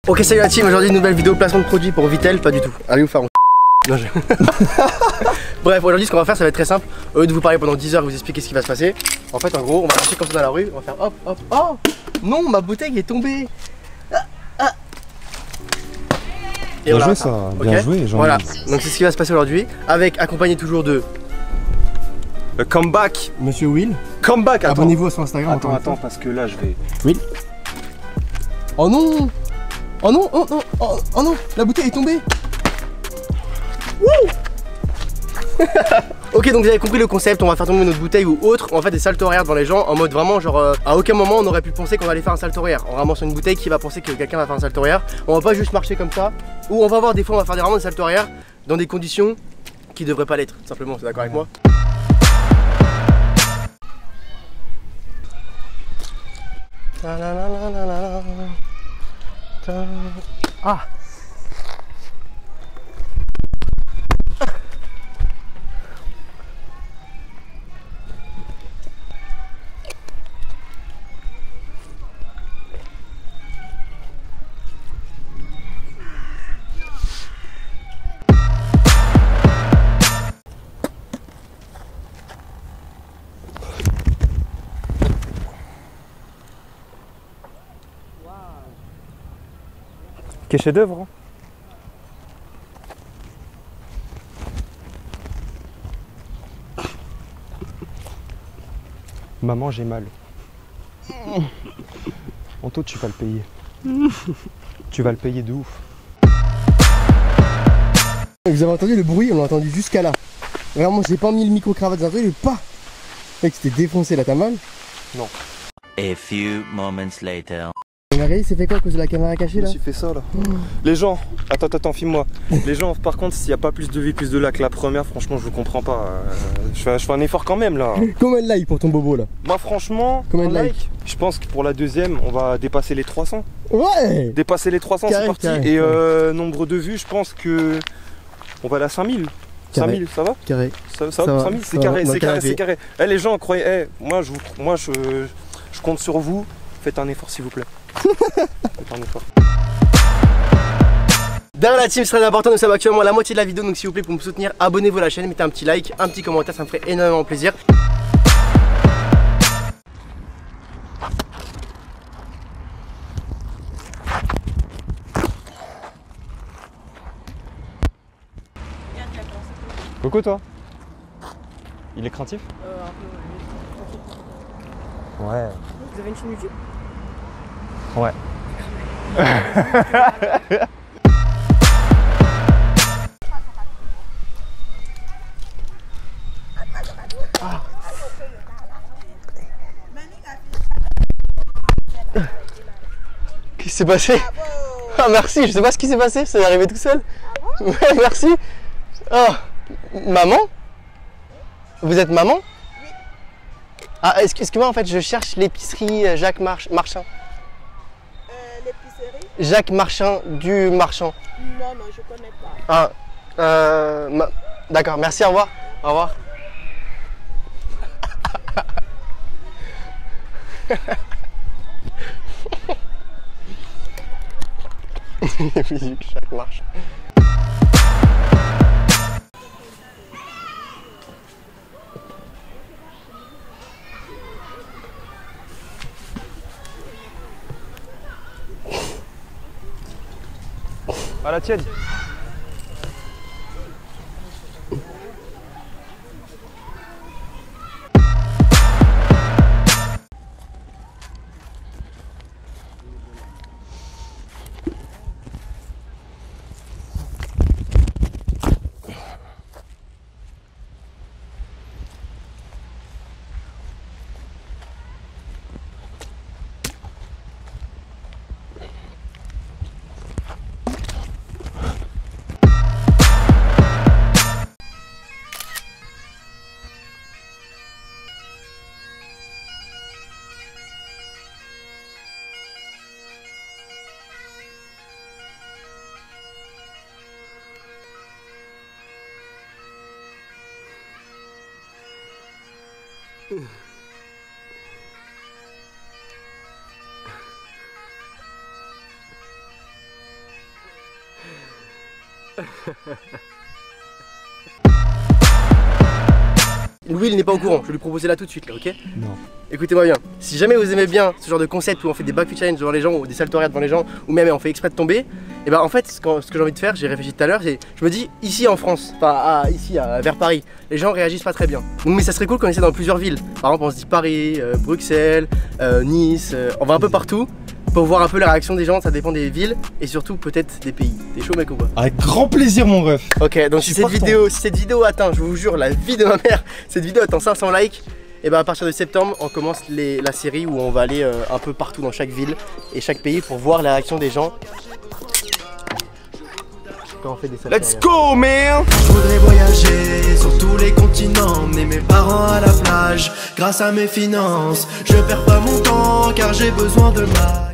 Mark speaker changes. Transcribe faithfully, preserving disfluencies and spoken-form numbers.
Speaker 1: Ok, salut la team, aujourd'hui une nouvelle vidéo placement de produit pour Vitel, pas du tout. Allez vous faire un... Non, je... Bref, aujourd'hui ce qu'on va faire ça va être très simple. Au lieu de vous parler pendant dix heures et vous expliquer ce qui va se passer, en fait en gros on va marcher comme ça dans la rue, on va faire hop hop. Oh non, ma bouteille est tombée. Ah, ah. Et
Speaker 2: bien
Speaker 1: voilà.
Speaker 2: joué ça, bien
Speaker 1: okay.
Speaker 2: joué jean.
Speaker 1: Voilà, donc c'est ce qui va se passer aujourd'hui, avec accompagné toujours de...
Speaker 2: Le comeback.
Speaker 1: Monsieur Will.
Speaker 2: Comeback, attends.
Speaker 1: Abonnez-vous sur Instagram.
Speaker 2: Attends, attends, parce que là je vais...
Speaker 1: Will. Oh non. Oh non, oh non, oh, oh non, la bouteille est tombée. Wouh. Ok, donc vous avez compris le concept, on va faire tomber notre bouteille ou autre, on va faire des saltos arrière devant les gens en mode vraiment genre euh, à aucun moment on aurait pu penser qu'on allait faire un salto arrière. On ramasse une bouteille, qui va penser que quelqu'un va faire un salto arrière. On va pas juste marcher comme ça, ou on va voir des fois on va faire des, vraiment des saltos arrière dans des conditions qui devraient pas l'être, tout simplement, c'est d'accord avec moi? Ah.
Speaker 2: Quel chef-d'œuvre hein. Maman, j'ai mal. Anto, tu vas le payer. Tu vas le payer de ouf.
Speaker 1: Vous avez entendu le bruit, on l'a entendu jusqu'à là. Vraiment, j'ai pas mis le micro-cravate dans un truc, il est pas. Mec, c'était défoncé là, t'as mal?
Speaker 2: Non.
Speaker 3: A few moments later.
Speaker 1: Marie, c'est fait quoi à cause de la caméra cachée là?
Speaker 2: Je me suis fait ça là. Mmh. Les gens, attends, attends, filme-moi. Les gens, par contre, s'il n'y a pas plus de vie, plus de là que la première, franchement, je vous comprends pas. Euh, je, fais, je fais un effort quand même là.
Speaker 1: Combien de likes pour ton bobo là?
Speaker 2: Moi, franchement,
Speaker 1: combien de likes
Speaker 2: like, je pense que pour la deuxième, on va dépasser les trois cents.
Speaker 1: Ouais.
Speaker 2: Dépasser les trois cents, c'est parti.
Speaker 1: Carré,
Speaker 2: Et euh, nombre de vues, je pense que on va aller à cinq mille. cinq mille, ça va?
Speaker 1: Carré.
Speaker 2: Ça, ça, ça va, cinq mille, c'est carré, c'est carré, c'est carré. Eh les gens, croyez, hey, moi, je, moi je, je compte sur vous. Faites un effort s'il vous plaît. Faites un effort.
Speaker 1: Derrière la team, c'est très important, nous sommes actuellement à la moitié de la vidéo, donc s'il vous plaît pour me soutenir, abonnez-vous à la chaîne, mettez un petit like, un petit commentaire, ça me ferait énormément plaisir.
Speaker 2: Coco toi? Il est craintif?
Speaker 4: Euh, un peu,
Speaker 2: ouais.
Speaker 4: Vous avez une chaîne YouTube?
Speaker 2: Ouais.
Speaker 1: Ah. Qu'est-ce qui s'est passé? Ah merci, je sais pas ce qui s'est passé, c'est arrivé tout seul. Ouais, merci. Oh, maman? Vous êtes maman? Oui. Ah, excuse-moi, en fait, je cherche l'épicerie Jacques March Marchand.
Speaker 4: Euh, l'épicerie?
Speaker 1: Jacques Marchand du Marchand.
Speaker 4: Non, non, je connais pas.
Speaker 1: Ah, euh, ma... d'accord, merci, au revoir. Au revoir. Musique, Jacques Marchand.
Speaker 2: À la tienne.
Speaker 1: Louis, il n'est pas au courant, je vais lui proposer là tout de suite, là, ok?
Speaker 5: Non.
Speaker 1: Écoutez-moi bien, si jamais vous aimez bien ce genre de concept où on fait des backflip challenge devant les gens ou des saltos arrière devant les gens ou même on fait exprès de tomber, et ben en fait ce que, ce que j'ai envie de faire, j'ai réfléchi tout à l'heure, c'est je me dis ici en France, enfin à, ici à, vers Paris, les gens réagissent pas très bien. Donc, mais ça serait cool qu'on essaie dans plusieurs villes. Par exemple on se dit Paris, euh, Bruxelles, euh, Nice, euh, on va un peu partout pour voir un peu la réaction des gens, ça dépend des villes et surtout peut-être des pays. T'es chaud mec ou pas?
Speaker 5: Avec grand plaisir mon ref.
Speaker 1: Ok, donc si cette, vidéo, si cette vidéo atteint, je vous jure, la vie de ma mère, cette vidéo atteint cinq cents likes, et ben à partir de septembre, on commence les, la série où on va aller euh, un peu partout dans chaque ville et chaque pays pour voir la réaction des gens. Quand on fait des
Speaker 2: Let's go man.
Speaker 6: Je voudrais voyager sur tous les continents, emmener mes parents à la plage grâce à mes finances. Je perds pas mon temps car j'ai besoin de ma